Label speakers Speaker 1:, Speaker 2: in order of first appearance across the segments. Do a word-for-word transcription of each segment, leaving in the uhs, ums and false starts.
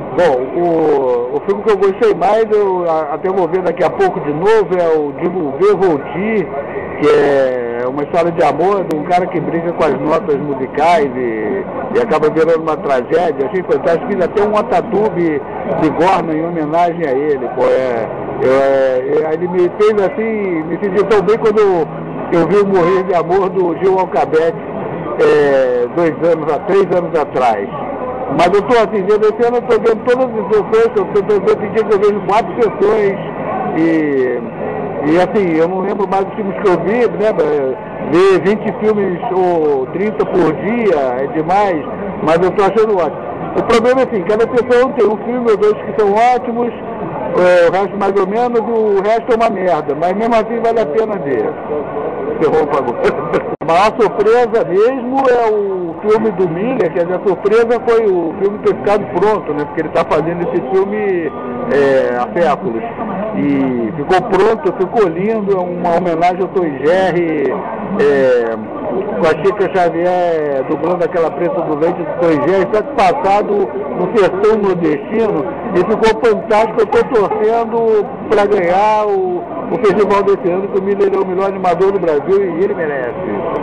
Speaker 1: Bom, o, o filme que eu gostei mais, eu a- até vou ver daqui a pouco de novo, é o Devolver Volti, que é uma história de amor de um cara que brinca com as notas musicais e, e acaba virando uma tragédia. Achei fantástico. Fiz até um Atatube de Gorna em homenagem a ele. Pô, é, eu, é, ele me fez assim, me senti tão bem quando eu vi o Morrer de Amor do Gil Alcabete, é, dois anos, há três anos atrás. Mas eu estou assim, esse ano eu estou vendo todas as sessões, eu estou vendo dia que eu vejo quatro sessões e, e assim, eu não lembro mais dos filmes que eu vi, né? Ver vinte filmes ou trinta por dia é demais, mas eu estou achando ótimo. O problema é assim, cada sessão tem um filme ou dois que são ótimos, é, o resto mais ou menos, e o resto é uma merda, mas mesmo assim vale a pena ver. Interrompa agora. A maior surpresa mesmo é o filme do Miller, quer dizer, a surpresa foi o filme ter ficado pronto, né? Porque ele está fazendo esse filme é, há séculos. E ficou pronto, ficou lindo, é uma homenagem ao Tom e Jerry, é, com a Chica Xavier dublando aquela preta do leite do Tom e Jerry, só que passado no sertão nordestino, e ficou fantástico. Eu estou torcendo para ganhar o, o festival desse ano, que o Miller é o melhor animador do Brasil e ele merece.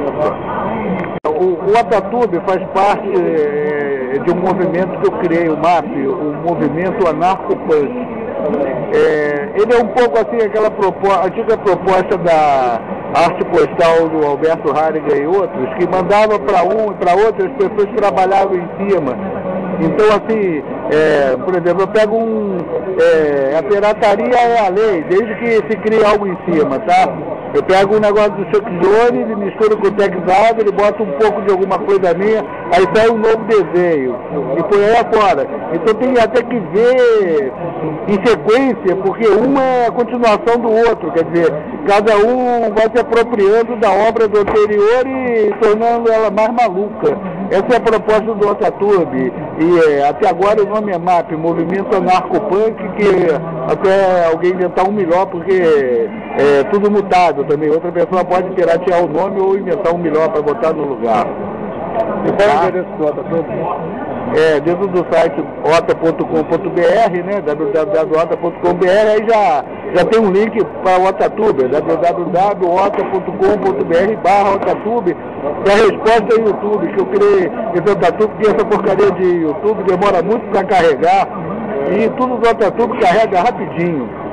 Speaker 1: O, o Atatube faz parte é, de um movimento que eu criei, o M A P, o movimento anarco-punk. É, ele é um pouco assim aquela proposta, antiga proposta da arte postal do Alberto Harrigan e outros, que mandava para um e para outro, as pessoas trabalhavam em cima. Então, assim, é, por exemplo, eu pego um... É, a pirataria é a lei, desde que se crie algo em cima, tá? Eu pego um negócio do Chuck Jones, misturo com o Tex Avery, boto um pouco de alguma coisa minha, aí sai um novo desenho, e por aí afora. Então tem até que ver em sequência, porque um é a continuação do outro, quer dizer, cada um vai se apropriando da obra do anterior e tornando ela mais maluca. Essa é a proposta do Atatube, e é, até agora o nome é M A P, Movimento Anarco-Punk, que até alguém inventar um melhor, porque é tudo mutado também. Outra pessoa pode piratear o nome ou inventar um melhor para botar no lugar.
Speaker 2: E qual é o endereço do Atatube?
Speaker 1: É, dentro do site ota ponto com ponto br, né, w w w ponto ota ponto com ponto br, aí já, já tem um link para o Atatube, w w w ponto ota ponto com ponto br barra Atatube, e a resposta é YouTube, que eu criei esse Atatube, porque essa porcaria de YouTube demora muito para carregar, e tudo do Atatube carrega rapidinho.